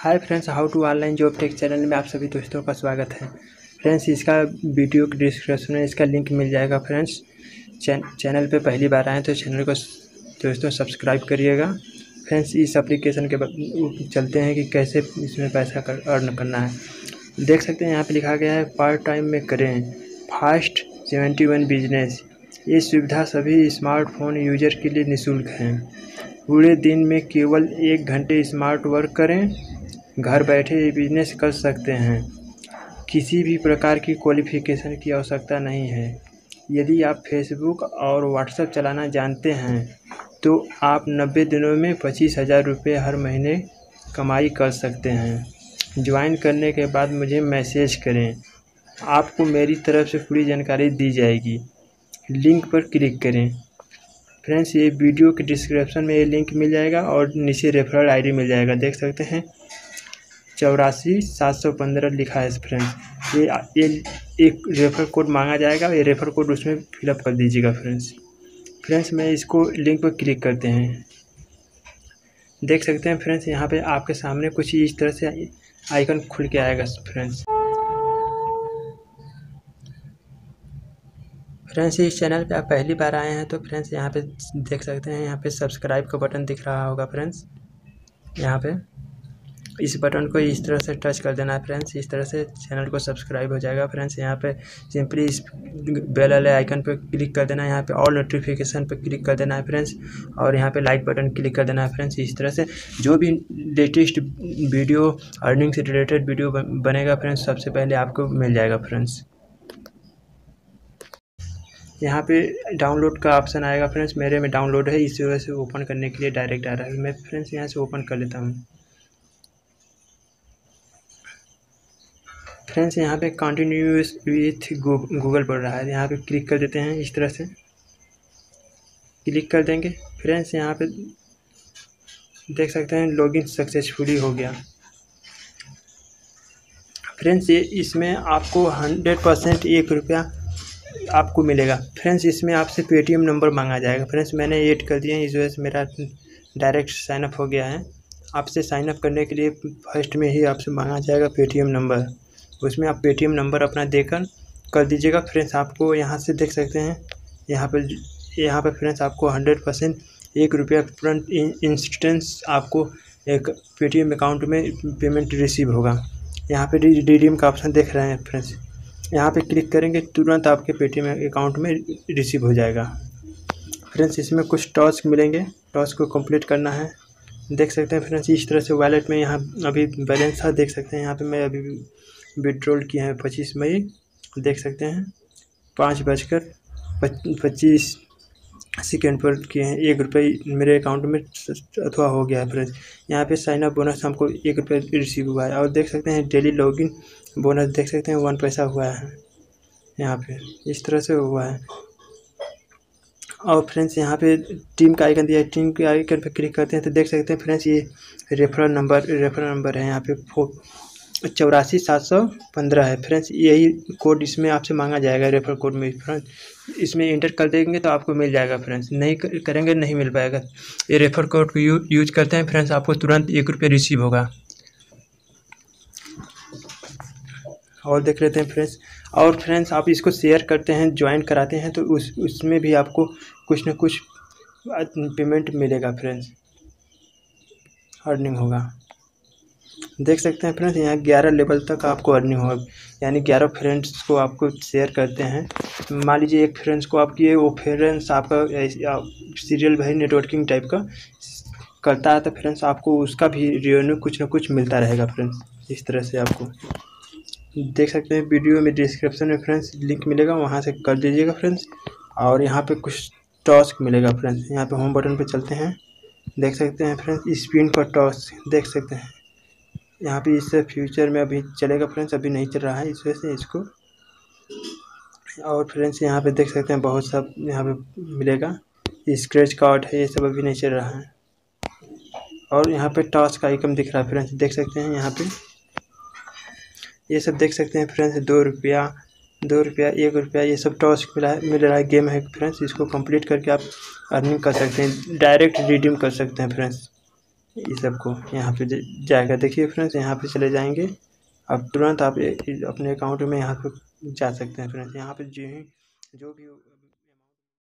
Hi friends, how to online job tech channel में आप सभी दोस्तों का स्वागत है। फ्रेंड्स, इसका वीडियो के डिस्क्रिप्शन में इसका लिंक मिल जाएगा। फ्रेंड्स, चैनल पे पहली बार आए तो चैनल को दोस्तों सब्सक्राइब करिएगा। फ्रेंड्स, इस एप्लीकेशन के चलते हैं कि कैसे इसमें पैसा अर्न करना है। देख सकते हैं यहाँ पे लिखा गया है पार्ट टाइम में करें फास्ट 71 बिजनेस। ये सुविधा सभी स्मार्टफोन यूजर के लिए निःशुल्क है। पूरे दिन में केवल 1 घंटे स्मार्ट वर्क करें, घर बैठे ये बिजनेस कर सकते हैं। किसी भी प्रकार की क्वालिफिकेशन की आवश्यकता नहीं है। यदि आप फेसबुक और व्हाट्सएप चलाना जानते हैं तो आप 90 दिनों में 25,000 रुपये हर महीने कमाई कर सकते हैं। ज्वाइन करने के बाद मुझे मैसेज करें, आपको मेरी तरफ से पूरी जानकारी दी जाएगी। लिंक पर क्लिक करें। फ्रेंड्स, ये वीडियो के डिस्क्रिप्शन में ये लिंक मिल जाएगा और नीचे रेफरल आईडी मिल जाएगा। देख सकते हैं 84,715 लिखा है। फ्रेंड्स, ये एक रेफर कोड मांगा जाएगा, ये रेफर कोड उसमें फिलअप कर दीजिएगा। फ्रेंड्स, मैं इसको लिंक पर क्लिक करते हैं। देख सकते हैं फ्रेंड्स, यहाँ पे आपके सामने कुछ इस तरह से आइकन खुल के आएगा। फ्रेंड्स, इस चैनल पे आप पहली बार आए हैं तो फ्रेंड्स यहाँ पे देख सकते हैं, यहाँ पे सब्सक्राइब का बटन दिख रहा होगा। फ्रेंड्स, यहाँ पे इस बटन को इस तरह से टच कर देना है। फ्रेंड्स, इस तरह से चैनल को सब्सक्राइब हो जाएगा। फ्रेंड्स, यहाँ पे सिंपली इस बेल वाले आइकन पे क्लिक कर देना है। यहाँ पे ऑल नोटिफिकेशन पे क्लिक कर देना है फ्रेंड्स, और यहाँ पे लाइक बटन क्लिक कर देना है। फ्रेंड्स, इस तरह से जो भी लेटेस्ट वीडियो अर्निंग से रिलेटेड वीडियो बनेगा फ्रेंड्स, सबसे पहले आपको मिल जाएगा। फ्रेंड्स, यहाँ पे डाउनलोड का ऑप्शन आएगा। फ्रेंड्स, मेरे में डाउनलोड है, इस वजह से ओपन करने के लिए डायरेक्ट आ रहा है। मैं फ्रेंड्स यहाँ से ओपन कर लेता हूँ। फ्रेंड्स, यहाँ पे कंटिन्यू विथ गूगल पड़ रहा है, यहाँ पे क्लिक कर देते हैं। इस तरह से क्लिक कर देंगे। फ्रेंड्स, यहाँ पे देख सकते हैं लॉगिन सक्सेसफुली हो गया। फ्रेंड्स, ये इसमें आपको 100% 1 रुपया आपको मिलेगा। फ्रेंड्स, इसमें आपसे पेटीएम नंबर मांगा जाएगा। फ्रेंड्स, मैंने ऐड कर दिया है, इस वजह से मेरा डायरेक्ट साइनअप हो गया है। आपसे साइनअप करने के लिए फर्स्ट में ही आपसे मांगा जाएगा पेटीएम नंबर। उसमें आप पेटीएम नंबर अपना देकर कर दीजिएगा। फ्रेंड्स, आपको यहाँ से देख सकते हैं, यहाँ पे फ्रेंड्स आपको 100% 1 रुपया तुरंत इंस्टेंस आपको एक पेटीएम अकाउंट में पेमेंट रिसीव होगा। यहाँ पे रिडीम का ऑप्शन देख रहे हैं फ्रेंड्स, यहाँ पे क्लिक करेंगे तुरंत आपके पेटीएम अकाउंट में रिसीव हो जाएगा। फ्रेंड्स, इसमें कुछ टास्क मिलेंगे, टास्क को कंप्लीट करना है। देख सकते हैं फ्रेंड्स, इस तरह से वॉलेट में यहाँ अभी बैलेंस था। देख सकते हैं यहाँ पे मैं अभी विड्रॉल किए हैं 25 मई। देख सकते हैं 5:25 पर किए हैं। 1 रुपये मेरे अकाउंट में अथवा हो गया है। फ्रेंड्स, यहाँ पे साइन अप बोनस हमको 1 रुपये रिसीव हुआ है। और देख सकते हैं डेली लॉगिन बोनस देख सकते हैं 1 पैसा हुआ है। यहाँ पे इस तरह से हुआ है। और फ्रेंड्स, यहाँ पे टीम का आइकन दिया है, टीम के आइकन पे क्लिक करते हैं तो देख सकते हैं फ्रेंड्स, ये रेफरल नंबर है। यहाँ पे 84,715 है। फ्रेंड्स, यही कोड इसमें आपसे मांगा जाएगा रेफरल कोड में। फ्रेंड्स, इसमें इंटर कर देंगे तो आपको मिल जाएगा। फ्रेंड्स, नहीं करेंगे नहीं मिल पाएगा। ये रेफर कोड को यूज करते हैं फ्रेंड्स, आपको तुरंत 1 रुपये रिसीव होगा। और देख लेते हैं फ्रेंड्स, और फ्रेंड्स आप इसको शेयर करते हैं, ज्वाइन कराते हैं तो उसमें भी आपको कुछ न कुछ पेमेंट मिलेगा। फ्रेंड्स, अर्निंग होगा। देख सकते हैं फ्रेंड्स, यहाँ 11 लेवल तक आपको अर्निंग होगा, यानी 11 फ्रेंड्स को आपको शेयर करते हैं। मान लीजिए एक फ्रेंड्स को आप किए, वो फ्रेंड्स आपका सीरियल भाई नेटवर्किंग टाइप का करता है तो फ्रेंड्स आपको उसका भी रेवेन्यू कुछ ना कुछ मिलता रहेगा। फ्रेंड्स, इस तरह से आपको देख सकते हैं वीडियो में डिस्क्रिप्शन में फ्रेंड्स लिंक मिलेगा, वहाँ से कर दीजिएगा। फ्रेंड्स, और यहाँ पे कुछ टास्क मिलेगा। फ्रेंड्स, यहाँ पे होम बटन पे चलते हैं। देख सकते हैं फ्रेंड्स स्पिन का टास्क देख सकते हैं, यहाँ पे इससे फ्यूचर में अभी चलेगा। फ्रेंड्स, अभी नहीं चल रहा है, इस वजह से इसको। और फ्रेंड्स, यहाँ पे देख सकते हैं बहुत सब यहाँ पे मिलेगा। स्क्रैच कार्ड है, ये सब अभी नहीं चल रहा है। और यहाँ पे टास्क आइकन दिख रहा है। फ्रेंड्स, देख सकते हैं यहाँ पे ये सब देख सकते हैं फ्रेंड्स, 2 रुपया 1 रुपया ये सब टास्क मिल रहा है। गेम है फ्रेंड्स, इसको कंप्लीट करके आप अर्निंग कर सकते हैं, डायरेक्ट रिडीम कर सकते हैं। फ्रेंड्स, इस सब को यहाँ पे जाएगा। देखिए फ्रेंड्स, यहाँ पे चले जाएंगे। अब तुरंत आप अपने अकाउंट में यहाँ पे जा सकते हैं फ्रेंड्स। यहाँ पे जो भी